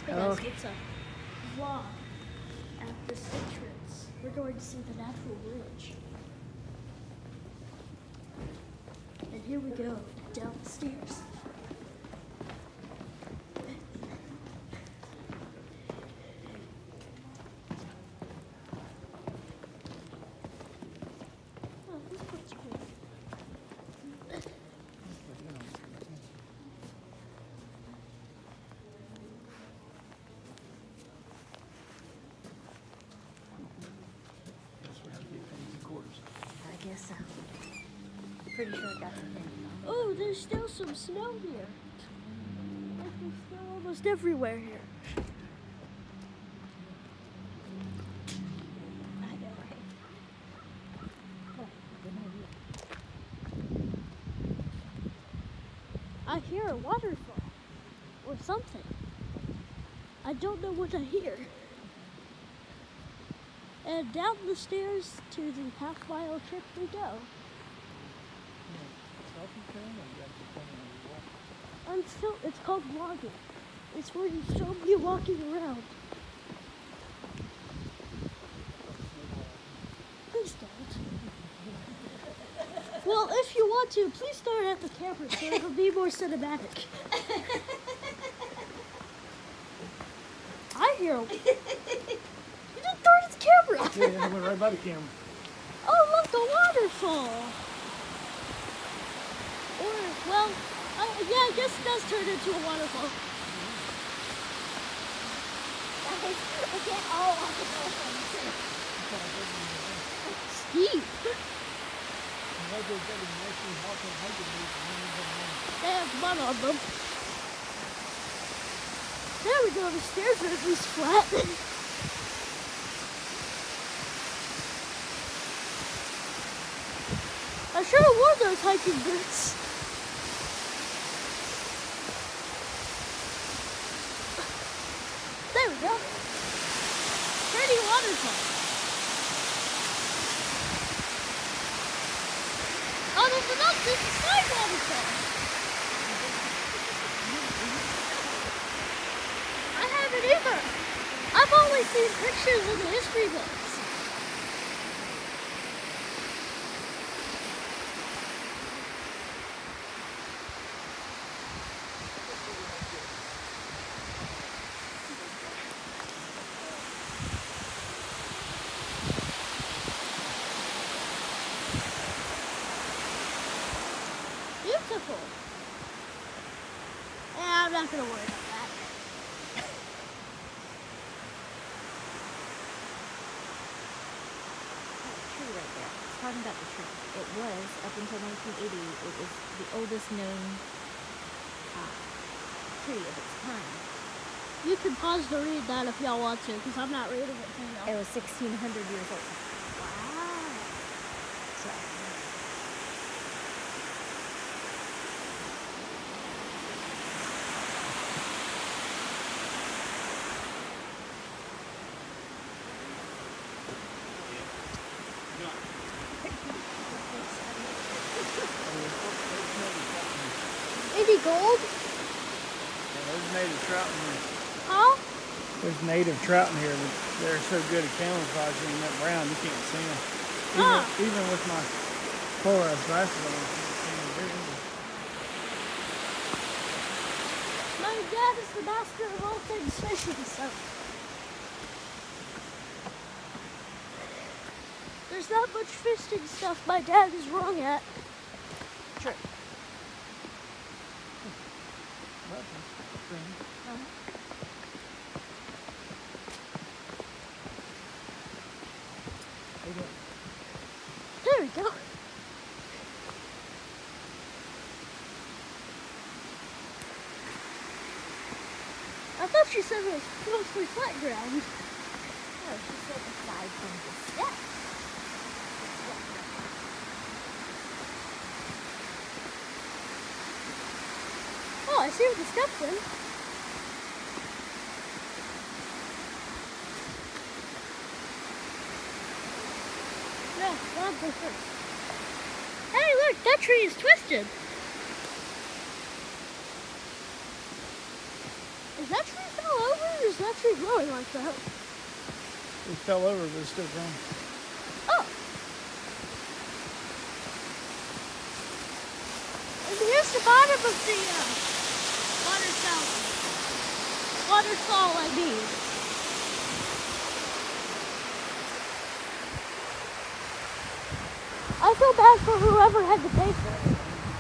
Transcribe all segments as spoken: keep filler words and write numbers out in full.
Hey guys, what's up? Vlog. At this entrance, we're going to see the natural bridge. And here we go, down the stairs. Oh, this part's cool. I guess so. Pretty sure it got to him. Oh, there's still some snow here. Like there's snow almost everywhere here. I know, right? I hear a waterfall or something. I don't know what I hear. And down the stairs to the half mile trip we go. I'm still, it's called vlogging. It's where you film me walking around. Please don't. Well, if you want to, please start at the camera so it'll be more cinematic. I hear a... You just started the camera! Yeah, I went right by the camera. Oh, look, a waterfall! Or, well, I, yeah, I guess it does turn into a waterfall. Guys, we can't all walk the whole thing. Steep. They have mud on them. There we go, the stairs are at least flat. I should have worn those hiking boots. There we go. Pretty waterfall. Oh, there's another, there's a side waterfall. I haven't either. I've only seen pictures in the history books. Beautiful. Yeah, I'm not gonna worry about that. That tree right there. It's talking about the tree. It was, up until nineteen eighty, it was the oldest known uh, tree of its kind. You can pause to read that if y'all want to, because I'm not reading it for y'all. It was sixteen hundred years old. Wow. So, Any gold? Yeah, there's native trout in here. Huh? There's native trout in here, but they're so good at camouflaging in that brown, you can't see them. Even, Ah. even with my polarized glasses on, you can't see them very easily. My dad is the master of all things fishing, so. There's not much fishing stuff my dad is wrong at. true. There we go. I thought she said it was mostly flat ground. No, she said aside from the steps. Oh, I see where the steps in. No, I'll go first. Hey, look, that tree is twisted. Is that tree fell over? is that tree growing like that? It fell over, but it's still growing. Oh! And here's the bottom of the uh, water fountain. Waterfall, I mean. I feel bad for whoever had to pay for it.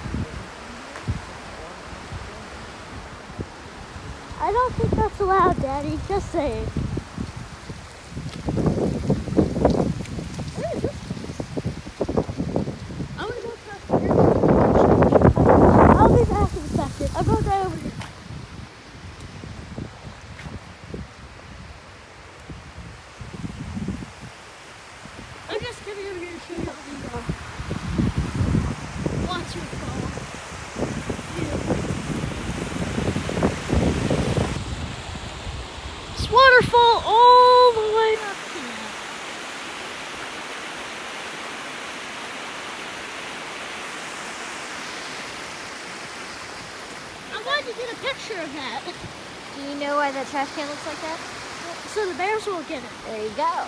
I don't think that's allowed, Daddy. Just saying. Where is this? I'm gonna go across here. I'll be back in a second. I'm going right over here. I'm just coming over here to show you how we go. Watch your fall. This waterfall all the way up here. I'm glad to get a picture of that. Do you know why that trash can looks like that? So the bears won't get it. There you go.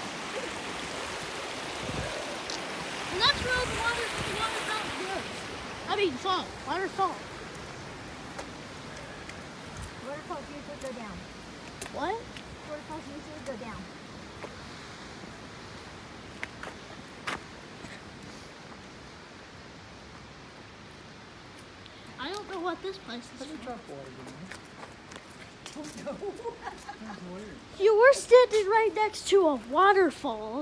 And that's where all the water, the water fountain goes. I mean, fall. Waterfall. Waterfalls usually go down. What? Waterfalls usually go down. I don't know what this place is. Let me drop water down. You were standing right next to a waterfall.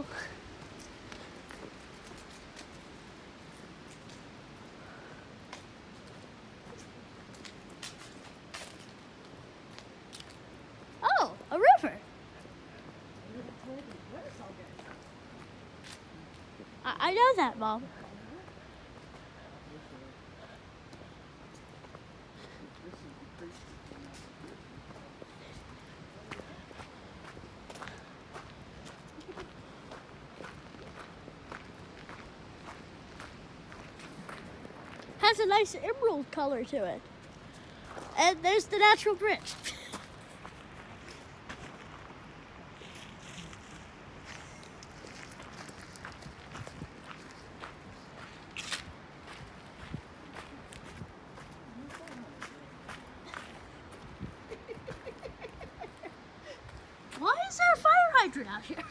Oh, a river. I, I know that, Mom. Has a nice emerald color to it. And there's the natural bridge. Why is there a fire hydrant out here?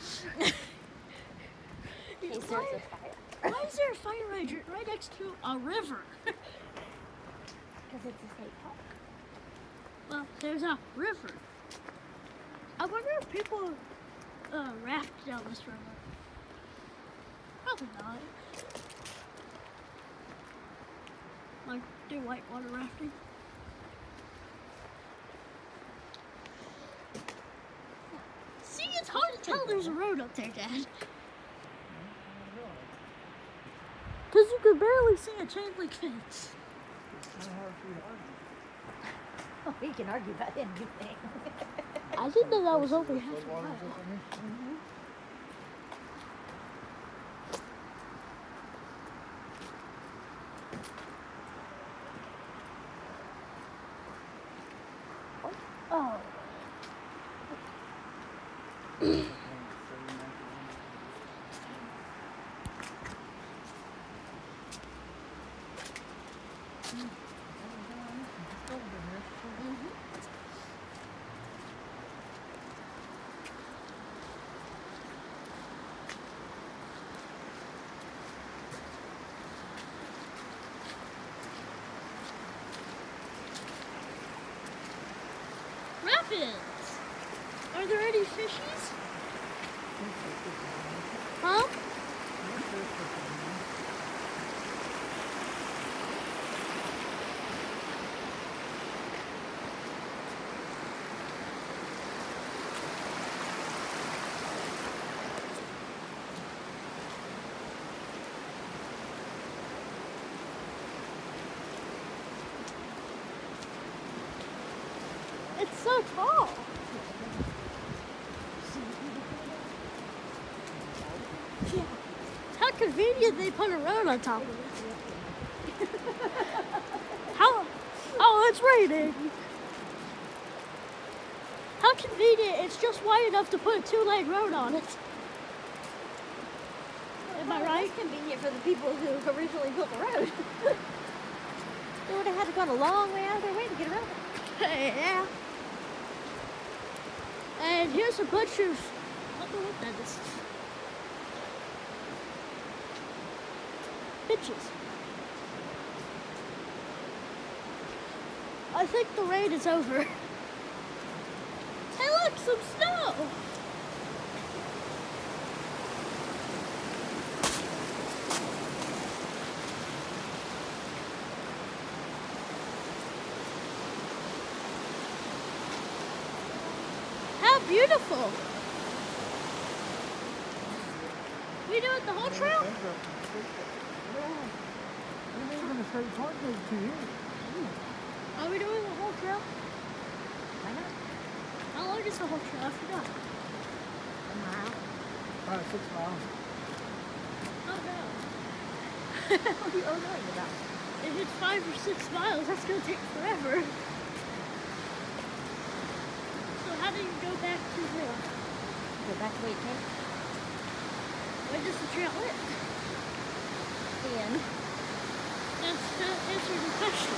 In case there's a fire. Why is there a fire hydrant right next to a river? Because it's a state park. Well, there's a river. I wonder if people uh, raft down this river. Probably not. Like, do whitewater rafting. See, it's hard to tell there's a road up there, Dad. Because you could barely see a chain link fence. Oh, we can argue about anything. I didn't know that was only half a mile. Mm-hmm. Oh. Rapids. Are there any fishies? Huh? It's so tall. Yeah. How convenient they put a road on top of it. How? Oh, it's raining. How how convenient. It's just wide enough to put a two-lane road on it. Am I right? It's convenient for the people who originally built the road. They would have had to go a long way out of their way to get around it. Yeah. And here's a bunch of, I don't know what that is. Bitches. I think the rain is over. Hey look, some snow! How beautiful! We doing the whole trail? Are we doing the whole trail? Why not? How long is the whole trail? I forgot. A mile. About six miles. Oh no. What are you oh knowing about? If it's five or six miles, that's gonna take forever. So how do you go back to the... Go back the way it came? Where does the trail end? The end. That's the answer to the question.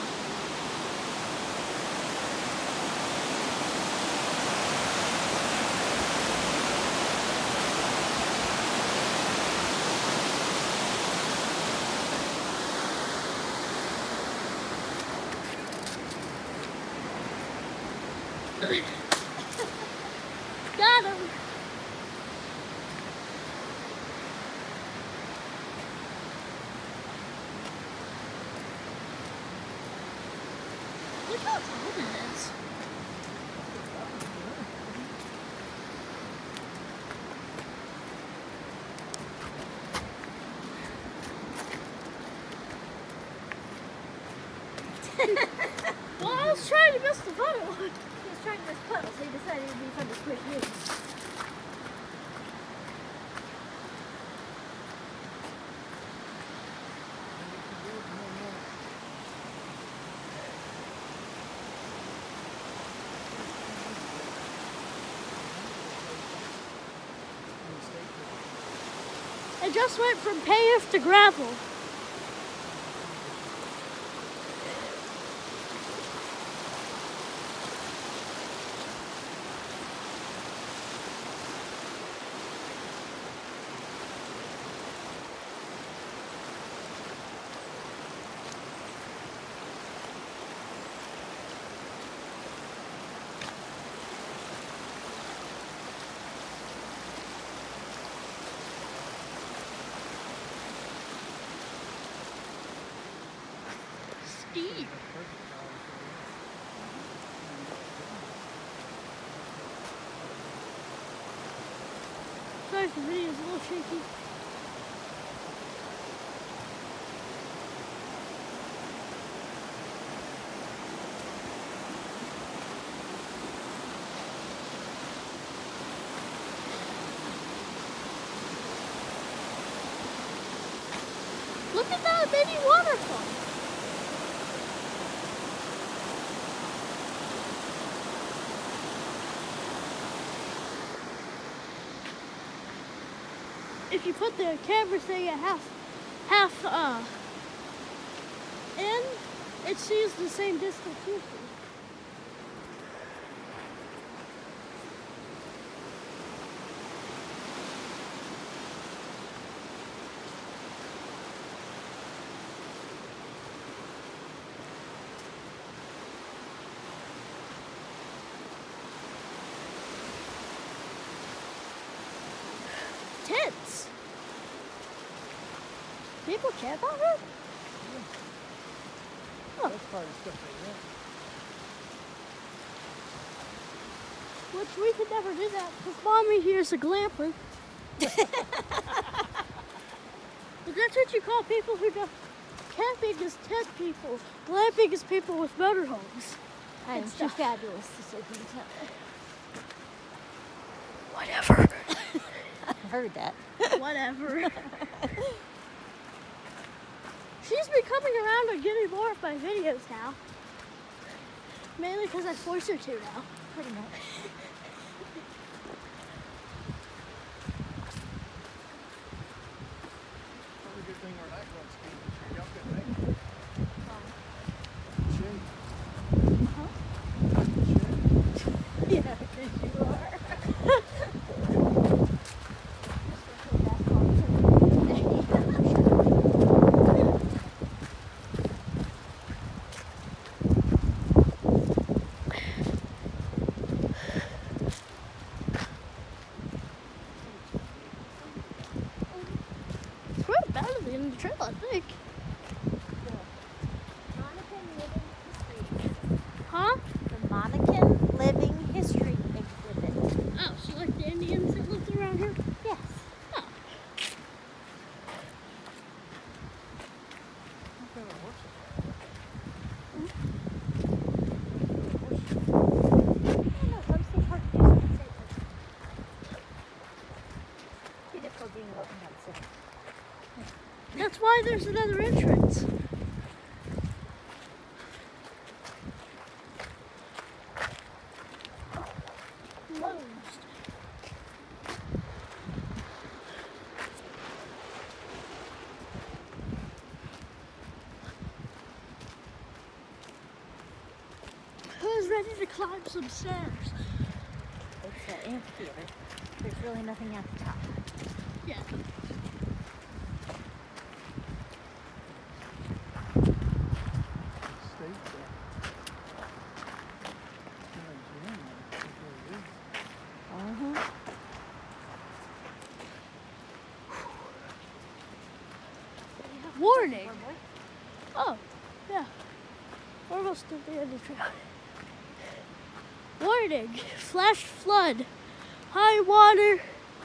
Got him! Look how tall it is. Well, I was trying to miss the puddle. He was trying to miss puddle, so he decided it would be fun to squish you. It just went from paved to gravel. Steep. Sorry if the video is a little shaky. Look at that mini waterfall. If you put the camera thing at half, half uh, in, it sees the same distance with you. Tents. People camp out here? Yeah. Oh. That's part of the stuff they rent. Which we could never do that because Mommy here's a glamper. But that's what you call people who do camping is tent people. Glamping is people with motorhomes. I am and too stuff. fabulous to say you tell. Whatever. I heard that. Whatever. She's been coming around and getting more of my videos now. Mainly because I force her to now. Pretty much. that's why there's another entrance. Closed. Who's ready to climb some stairs? It's an amphitheater. There's really nothing at the top. Yeah. Uh-huh. Warning. Oh, yeah. We're almost at the end of the trail. Warning. Flash flood. High water.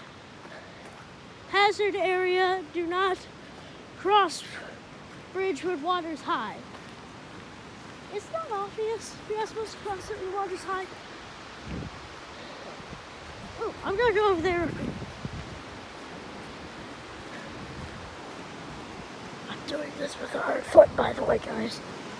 Hazard area. Do not cross bridge when water's high. It's not obvious. You're not supposed to cross it when water's high. Oh, I'm gonna go over there. I'm doing this with a hard foot, by the way, guys.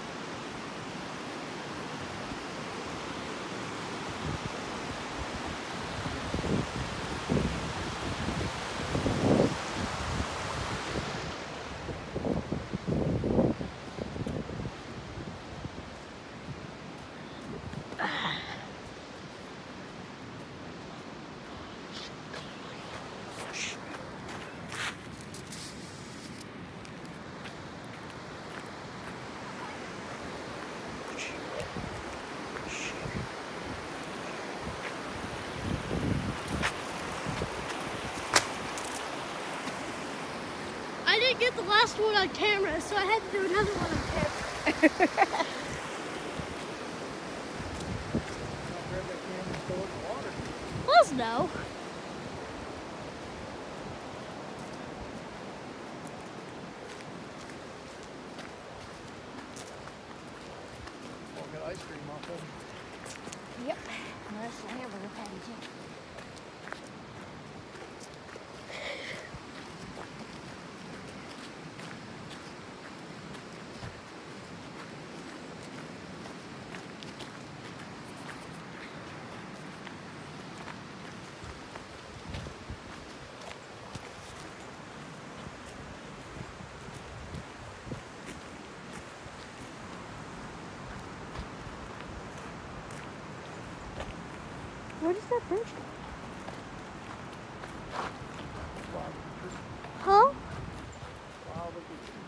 I didn't get the last one on camera, so I had to do another one on camera. Let's know. I'll get ice cream off of them. Yep. That's my hamburger patty too. Where does that bridge go? Wow. Huh? Wow, look at you.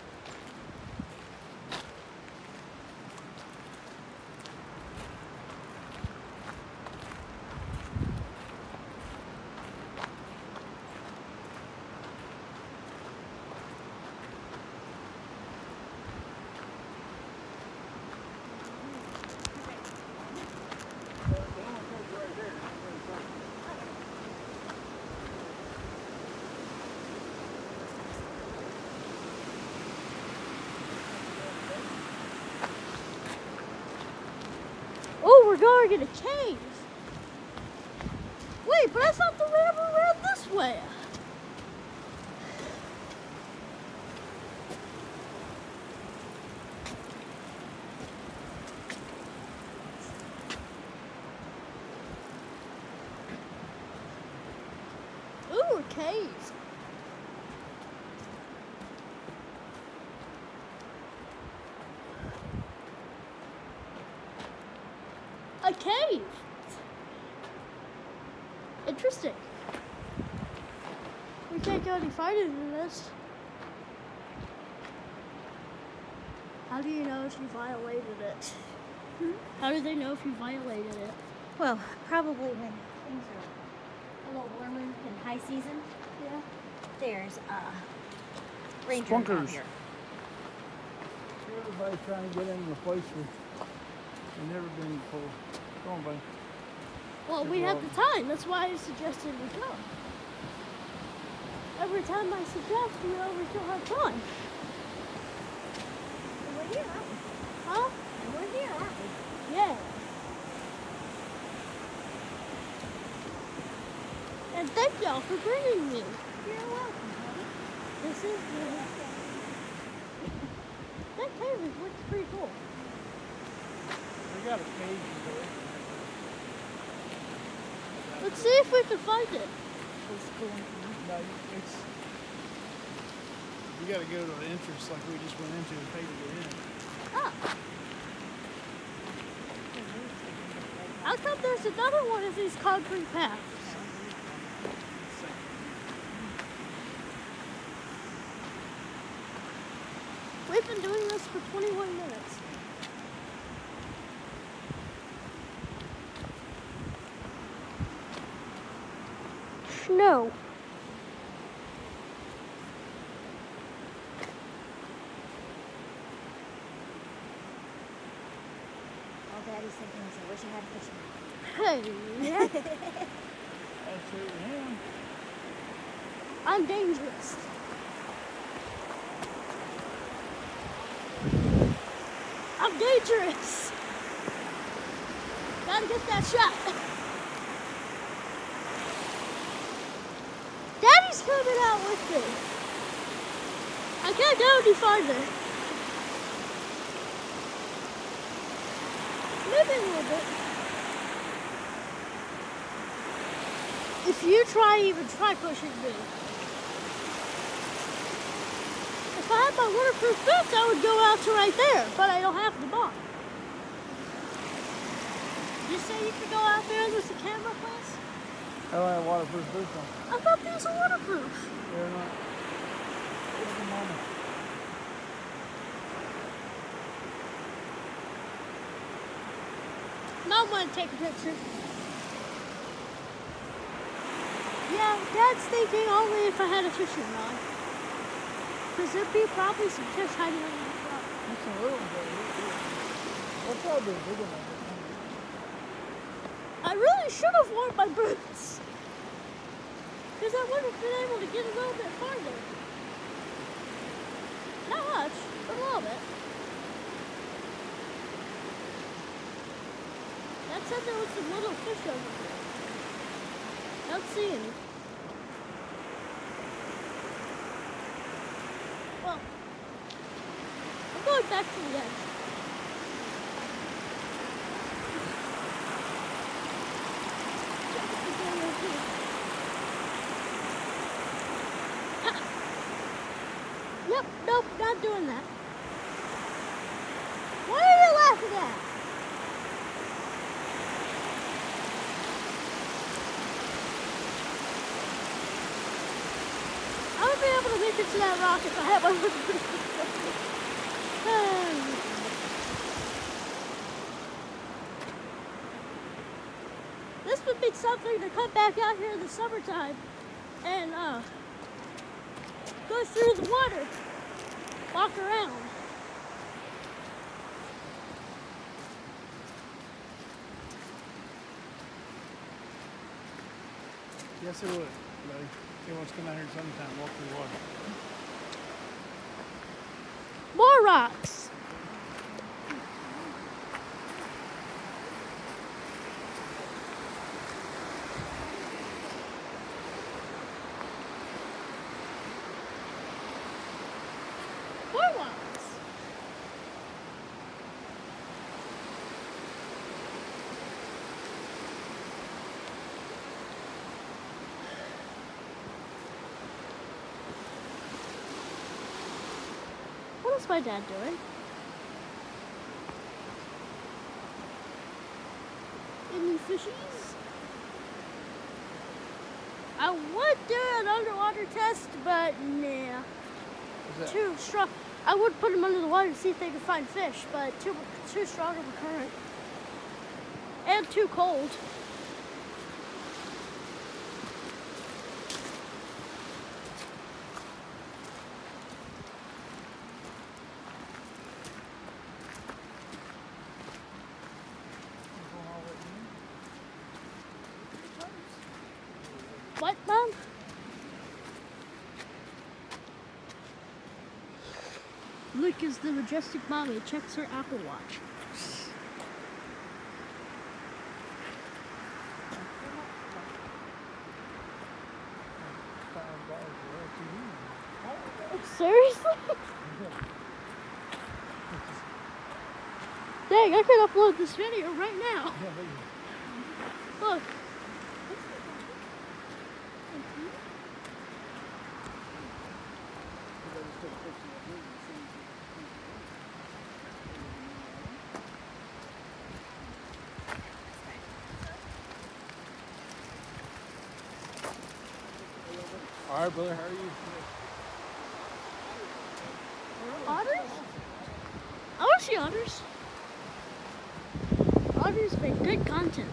Oh, we're going in a cave. Wait, but I thought the river ran this way. Ooh, a cave. A cave. Interesting. We can't go any farther than this. How do you know if you violated it? Hmm? How do they know if you violated it? Well, probably when things are a little warmer in high season. Yeah. There's uh rangers out Bunkers. here. Everybody's trying to get into the place we've never been before. Come on, buddy. Well, we have the time. That's why I suggested we go. Every time I suggest, you know, we still have time. And we're here, aren't we? Huh? And we're here, aren't we? Yeah. And thank y'all for bringing me. You're welcome, honey. This is the cave looks pretty cool. We got a cage in there. Let's see if we can find it. No, it's. You got to go to the entrance like we just went into and pay to get in. Ah. How come there's another one of these concrete paths? We've been doing this for twenty-one minutes. Snow. All Daddy's thinking is, I wish I had a fishing rod. Hey, yeah. Absolutely him. I'm dangerous. I'm dangerous. Gotta get that shot. Daddy's coming out with me. I can't go any farther. Maybe a little bit. If you try, even try pushing me. If I had my waterproof boots, I would go out to right there, but I don't have the bar. You say you could go out there with the camera, please? I don't have waterproof boots on. I thought these were waterproof. They're not. What's the moment? Now I'm gonna take a picture. Yeah, Dad's thinking only if I had a fishing rod. Because there'd be probably some fish hiding under the rock. That's a little bit. What's that big? Big enough. I really should have worn my boots. Because I would have been able to get a little bit farther. Not much, but a little bit. Dad said there was some little fish over there. I don't see any. Well, I'm going back to the edge. Yep, nope, not doing that. What are you laughing at? I would be able to make it to that rock if I had my This would be something to come back out here in the summertime and uh, go through the water, walk around. Yes, it would, buddy. He wants to come out here sometime, walk through the water. More rocks. More rocks. What is my dad doing? Any fishies? I would do an underwater test, but nah. Too strong. I would put them under the water to see if they could find fish, but too too strong of a current. And too cold. What, Mom? Look, as the majestic mommy checks her Apple Watch. Seriously? Dang, I could upload this video right now. Yeah, but you- Look. All right, brother, how are you? Otters? I want to see otters. Otters make good content.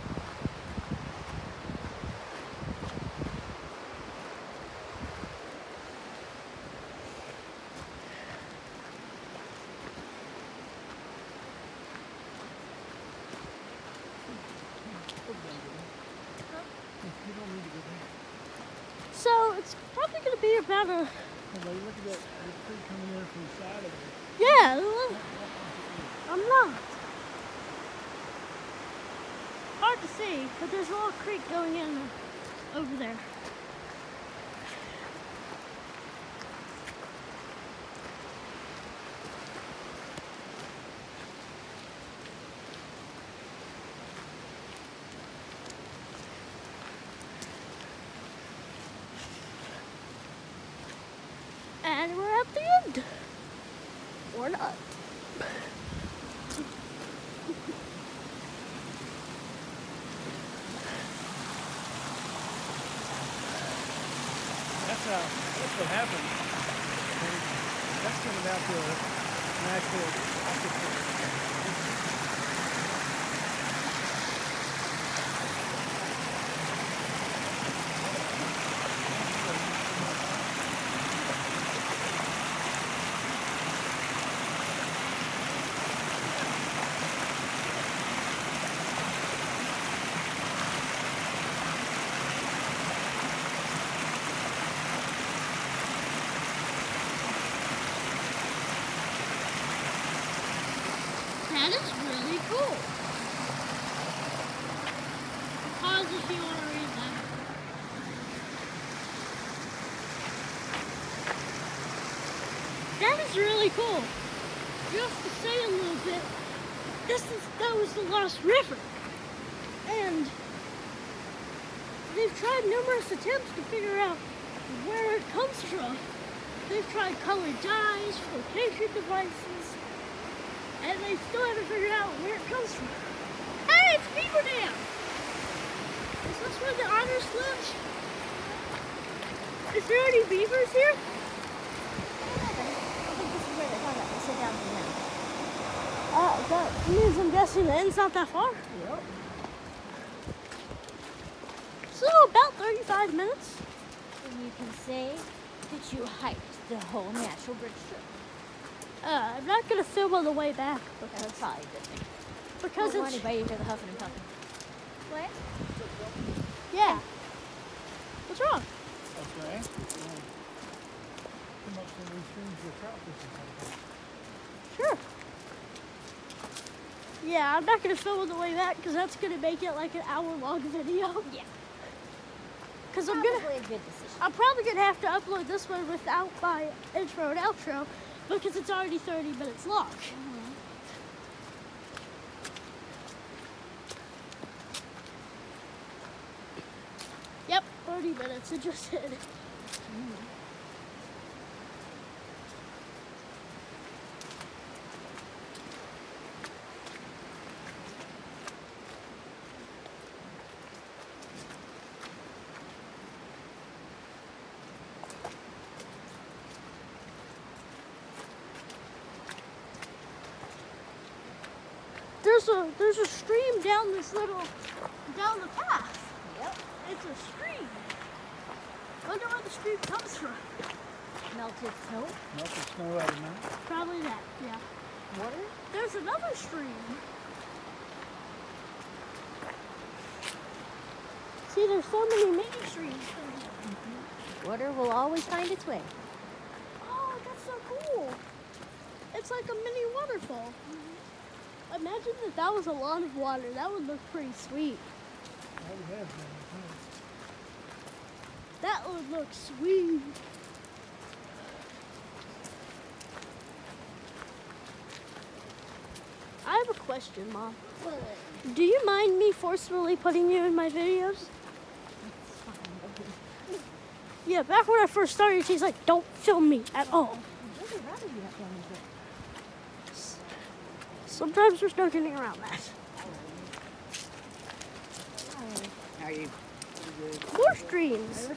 You don't need to go there. So it's probably going to be about a, Hey, buddy, look at that. There's a tree coming in from the side of it. yeah, look, I'm not. Hard to see, but there's a little creek going in over there. And we're at the end. Or not. That's how, that's what happens. That's not about the natural octopus. That is really cool. Pause if you want to read that. That is really cool. Just to say a little bit, this is that was the Lost River, and they've tried numerous attempts to figure out where it comes from. They've tried colored dyes, flotation devices, and they still haven't figured out where it comes from. Hey, it's Beaver Dam! Is this where the otters live? Is there any beavers here? I think this is where they're talking about. They sit down for now. Uh, that means I'm guessing the end's not that far. Yep. So about thirty-five minutes. And you can say that you hiked the whole natural bridge trip. Uh, I'm not gonna film on the way back That's because probably a good thing. because Don't want it's anybody to hear the huffing and puffing. What? yeah. What's wrong? Okay. Come up some of these streams with trout fishing sometimes. Sure. Yeah, I'm not gonna film on the way back because that's gonna make it like an hour-long video. Yeah. Because I'm Probably gonna, a good decision. I'm probably gonna have to upload this one without my intro and outro because it's already thirty minutes long. Mm-hmm. Yep, thirty minutes. It just hit. Mm-hmm. There's a there's a stream down this little down the path. Yep. It's a stream. Wonder where the stream comes from. Melted snow. Melted snow out of the mountain. Probably that. Yeah. Water. There's another stream. See, there's so many mini streams. Water will always find its way. Oh, that's so cool. It's like a mini waterfall. Imagine that that was a lot of water. That would look pretty sweet. Already has been, huh? That would look sweet. I'm question, Mom. What? Do you mind me forcefully putting you in my videos? That's fine. Yeah, back when I first started, she's like, don't film me at all. I'd really rather you not film me, but Sometimes there's no getting around that. Hi. How are you? More streams.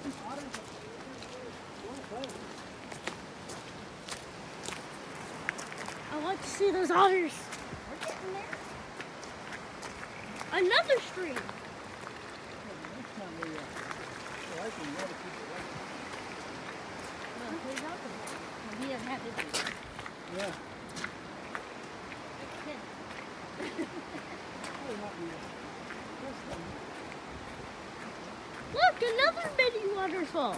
I want to see those otters. We're getting there. Another stream. Well, please open it. Well, he doesn't have his. Yeah. Look, another mini waterfall.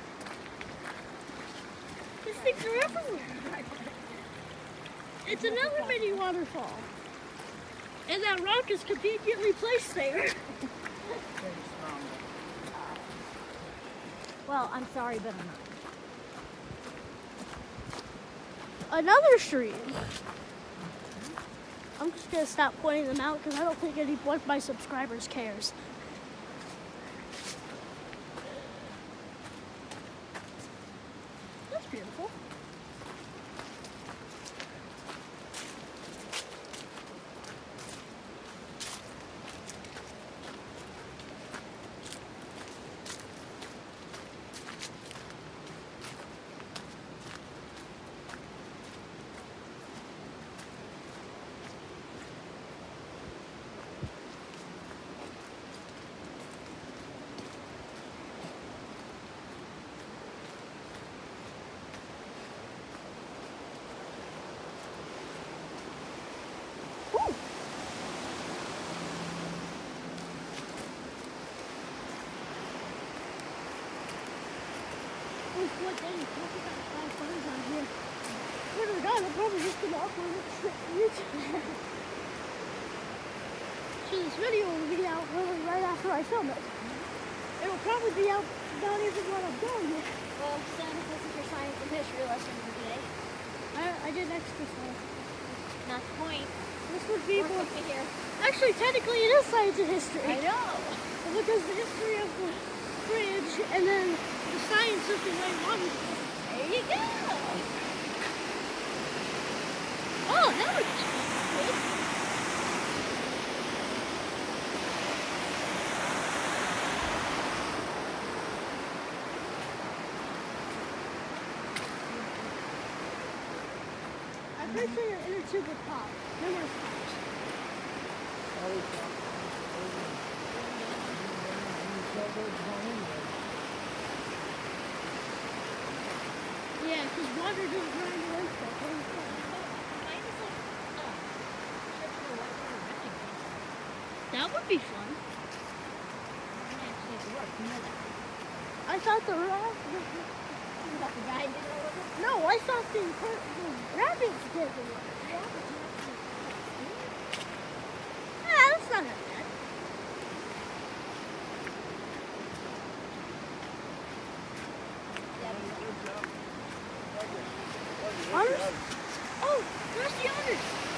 These things are everywhere. It's another mini waterfall. And that rock is conveniently placed there. Well, I'm sorry, but I'm not. Another stream. I'm just gonna stop pointing them out because I don't think any one of my subscribers cares. That's beautiful. What day is talking about five phones on here? When we're done, I'm probably just gonna upload it to YouTube. So this video will be out really right after I film it. It'll probably be out not even when I'm done yet. Well, Sam, this is your science and history lesson for today. I, I did extra stuff. Not the point. This would be We're more... supposed to be here. Actually, technically it is science and history. I know. Because the history of the fridge and then the science of the way water. There you go. Oh, that was sweet. I'm pretty sure your inner tube would pop numerous times. Yeah, because water doesn't grind the lens back. Mine is like, oh, trip to a white water rafting place. That would be fun. I'm gonna actually have to work. You know that. I thought the rabbit. You got the guy did it over? No, I thought the, the rabbits did it. Yeah, but you have to. Ah, that's not that bad. Yeah, but Otters? Oh, there's the otters.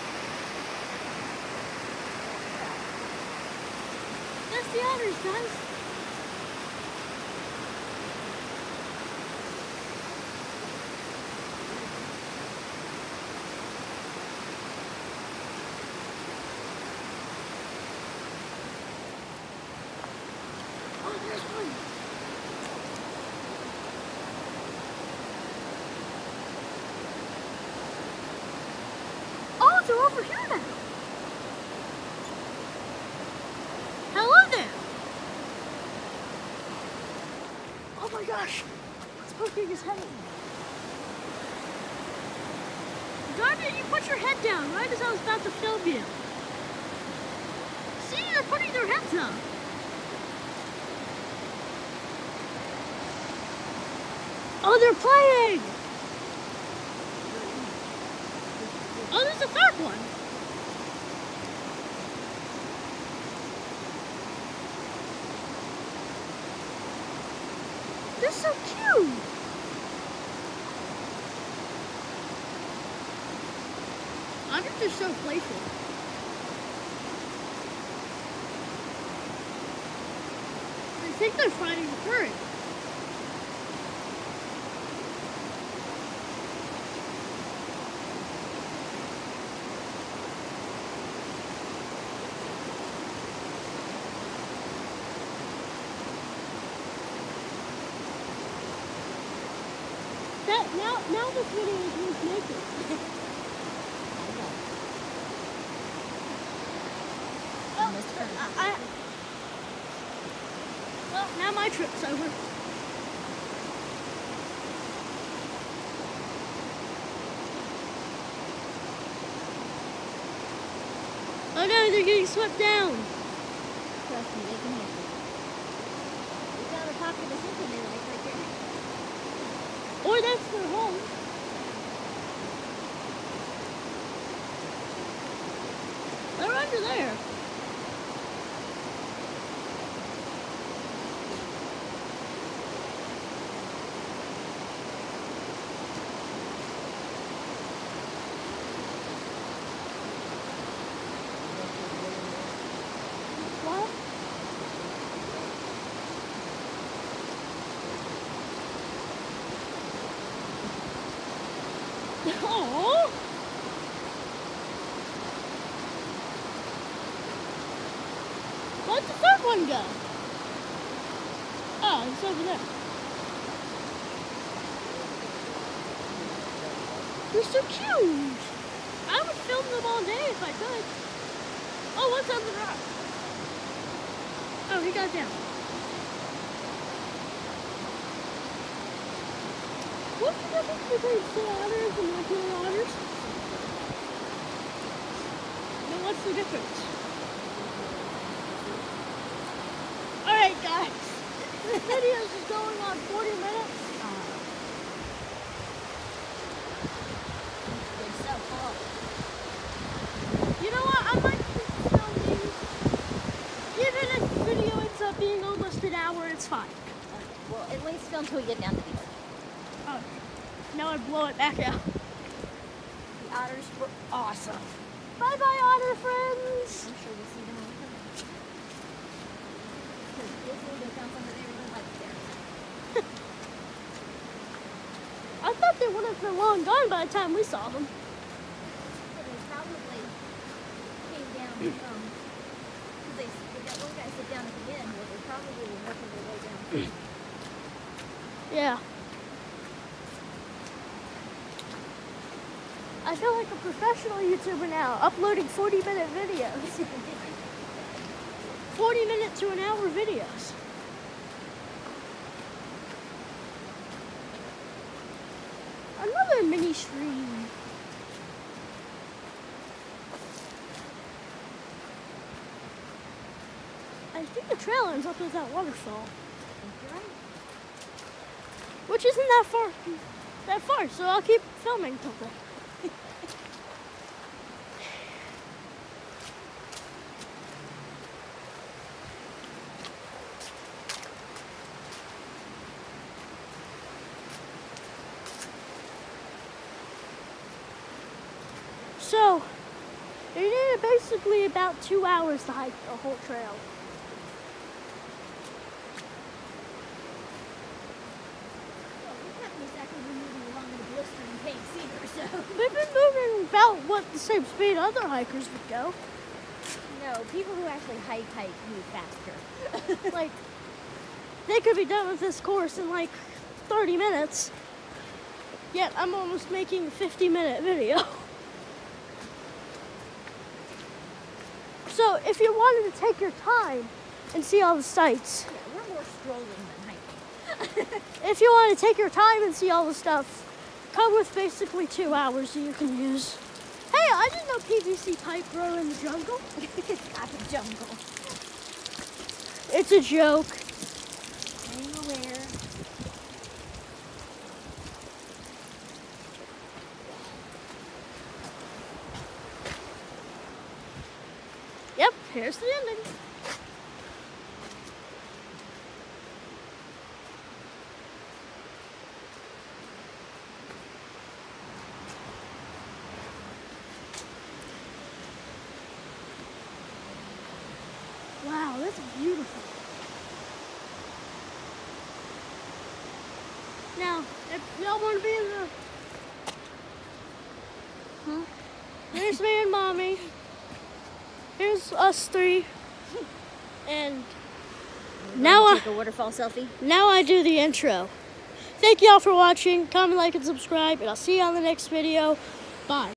That's the otters, guys. Oh, there's one. Oh, they're over here now. Hello there. Oh my gosh. It's poking his head. Darn it, you put your head down right as I was about to film you. See, they're putting their heads up. Oh, they're playing. Oh, there's a third one. They're so cute. Otters are so playful. think they're fighting the current. That, now, now this video is worth making. Oh, I, I, well, now my trip's over. Oh no, they're getting swept down. Trust me, they can handle it. We found a pocket of something they like right there. Or that's their home. They're under there. What? Oh! Where'd the third one go? Oh, it's over there. They're so cute. I would film them all day if I could. Oh, what's on the rock? Oh, he got down. What's the difference between sea otters and regular otters? No, what's the difference? Alright guys, this video is going on forty minutes. They're so full. You know what, I might keep filming. Even if the video ends up being almost an hour, it's fine. Okay, well, at least film until we get down to the ocean. Oh, now I blow it back out. The otters were awesome. Bye bye, otter friends. I'm sure we'll see them on the cover. Because Disney, they found something they really liked there. I thought they would have been long gone by the time we saw them. So they probably came down from, because they, they got one guy sit down at the end, where they probably were working their way down. Yeah. I feel like a professional YouTuber now, uploading forty minute videos. forty minute to an hour videos. Another mini stream. I think the trail ends up with that waterfall. You're right. Which isn't that far, that far, so I'll keep filming till then. So, you needed basically about two hours to hike the whole trail. Well, we haven't exactly been moving along in the blistering pace either, so. We've been moving about what the same speed other hikers would go. No, people who actually hike, hike move faster. Like, they could be done with this course in like thirty minutes. Yet I'm almost making a fifty minute video. So if you wanted to take your time and see all the sights, Yeah, we're more strolling than hiking. if you want to take your time and see all the stuff, come with basically two hours that you can use. Hey, I didn't know P V C pipe grow in the jungle. It's not a jungle. It's a joke. I'm aware. Yep, here's the ending. Wow, that's beautiful. Now, if y'all want to be in the... Huh? Here's me and Mommy. Here's us three. And now I... Take a waterfall selfie. Now I do the intro. Thank y'all for watching. Comment, like, and subscribe. And I'll see you on the next video. Bye.